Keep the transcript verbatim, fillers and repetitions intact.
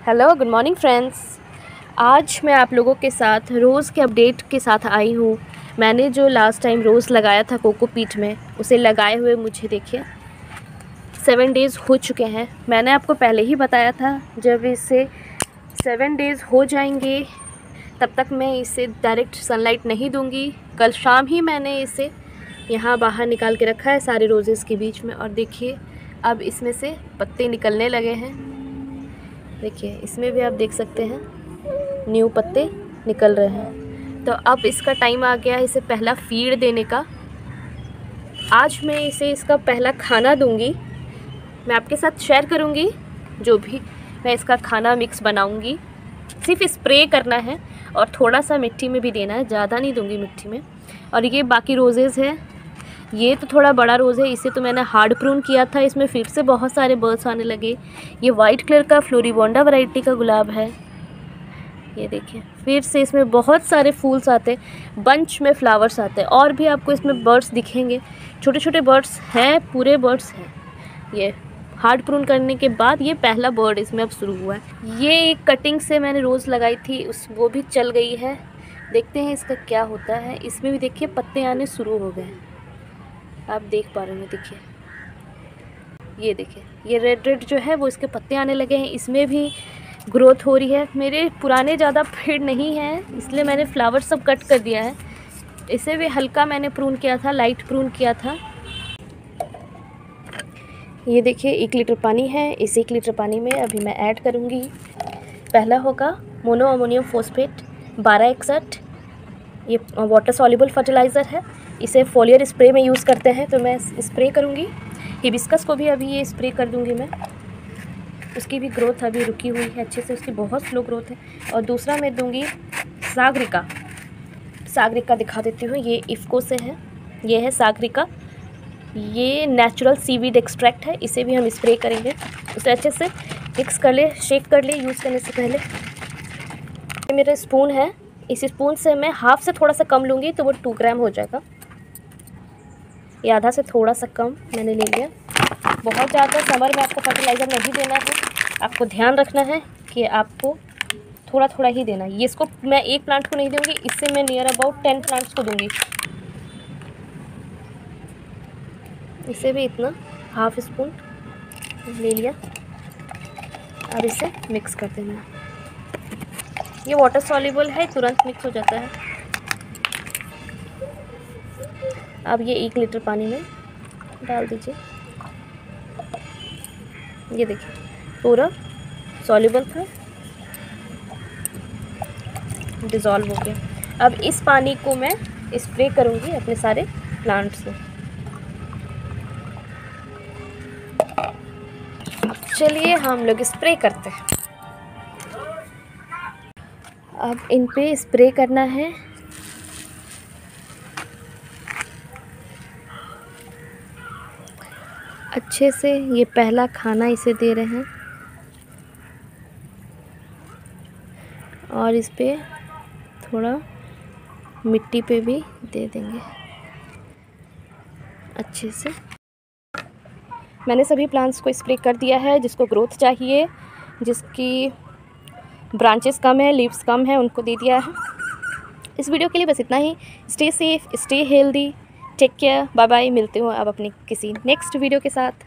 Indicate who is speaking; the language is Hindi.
Speaker 1: Hello, good morning friends. आज मैं आप लोगों के साथ रोज़ के अपडेट के साथ आई हूँ। मैंने जो लास्ट टाइम रोज़ लगाया था कोकोपीट में, उसे लगाए हुए मुझे देखिए सेवन डेज़ हो चुके हैं। मैंने आपको पहले ही बताया था जब इसे सेवन डेज़ हो जाएंगे तब तक मैं इसे डायरेक्ट सनलाइट नहीं दूंगी। कल शाम ही मैंने इसे यहाँ बाहर निकाल के रखा है सारे रोजेज़ के बीच में, और देखिए अब इसमें से पत्ते निकलने लगे हैं। देखिए इसमें भी आप देख सकते हैं न्यू पत्ते निकल रहे हैं। तो अब इसका टाइम आ गया है इसे पहला फीड देने का। आज मैं इसे इसका पहला खाना दूंगी। मैं आपके साथ शेयर करूंगी जो भी मैं इसका खाना मिक्स बनाऊंगी। सिर्फ स्प्रे करना है और थोड़ा सा मिट्टी में भी देना है, ज़्यादा नहीं दूंगी मिट्टी में। और ये बाकी रोजेज़ है, ये तो थोड़ा बड़ा रोज़ है, इसे तो मैंने हार्ड प्रून किया था। इसमें फिर से बहुत सारे बर्ड्स आने लगे। ये वाइट कलर का फ्लोरिबोंडा वैरायटी का गुलाब है। ये देखिए फिर से इसमें बहुत सारे फूल्स आते, बंच में फ्लावर्स आते हैं। और भी आपको इसमें बर्ड्स दिखेंगे, छोटे छोटे बर्ड्स हैं, पूरे बर्ड्स हैं। ये हार्ड प्रून करने के बाद ये पहला बर्ड इसमें अब शुरू हुआ है। ये एक कटिंग से मैंने रोज़ लगाई थी, उस वो भी चल गई है। देखते हैं इसका क्या होता है। इसमें भी देखिए पत्ते आने शुरू हो गए हैं, आप देख पा रहे हैं। देखिए ये देखिए ये रेड रेड जो है वो इसके पत्ते आने लगे हैं। इसमें भी ग्रोथ हो रही है। मेरे पुराने ज़्यादा पेड़ नहीं हैं, इसलिए मैंने फ्लावर सब कट कर दिया है। इसे भी हल्का मैंने प्रून किया था, लाइट प्रून किया था। ये देखिए एक लीटर पानी है, इस एक लीटर पानी में अभी मैं ऐड करूँगी। पहला होगा मोनो अमोनियम फॉस्फेट बारह इकसठ। ये वाटर सॉल्युबल फर्टिलाइज़र है, इसे फोलियर स्प्रे में यूज़ करते हैं, तो मैं स्प्रे करूँगी। हिबिस्कस को भी अभी ये स्प्रे कर दूँगी मैं। उसकी भी ग्रोथ अभी रुकी हुई है अच्छे से, उसकी बहुत स्लो ग्रोथ है। और दूसरा मैं दूँगी सागरिका। सागरिका दिखा देती हूँ, ये इफ़को से है। ये है सागरिका, ये नेचुरल सीवीड एक्सट्रैक्ट है। इसे भी हम स्प्रे करेंगे। उसे अच्छे से मिक्स कर ले, शेक कर ले यूज़ करने से पहले। ये मेरा स्पून है, इस स्पून से मैं हाफ से थोड़ा सा कम लूँगी तो वो टू ग्राम हो जाएगा। ये आधा से थोड़ा सा कम मैंने ले लिया। बहुत ज़्यादा समर में आपको फर्टिलाइज़र नहीं देना है, आपको ध्यान रखना है कि आपको थोड़ा थोड़ा ही देना है। ये इसको मैं एक प्लांट को नहीं दूँगी, इससे मैं नियर अबाउट टेन प्लांट्स को दूँगी। इसे भी इतना हाफ स्पून ले लिया। अब इसे मिक्स कर देना। ये वाटर सॉल्युबल है, तुरंत मिक्स हो जाता है। अब ये एक लीटर पानी में डाल दीजिए। ये देखिए पूरा सॉल्युबल था, डिज़ोल्व हो गया। अब इस पानी को मैं स्प्रे करूँगी अपने सारे प्लांट्स में। अब चलिए हम लोग स्प्रे करते हैं। अब इन पे स्प्रे करना है। अच्छे से ये पहला खाना इसे दे रहे हैं, और इस पे थोड़ा मिट्टी पे भी दे देंगे अच्छे से। मैंने सभी प्लांट्स को स्प्रे कर दिया है। जिसको ग्रोथ चाहिए, जिसकी ब्रांचेस कम है, लीव्स कम है, उनको दे दिया है। इस वीडियो के लिए बस इतना ही। Stay safe, stay healthy, take care, bye bye. मिलती हूँ अब अपनी किसी नेक्स्ट वीडियो के साथ।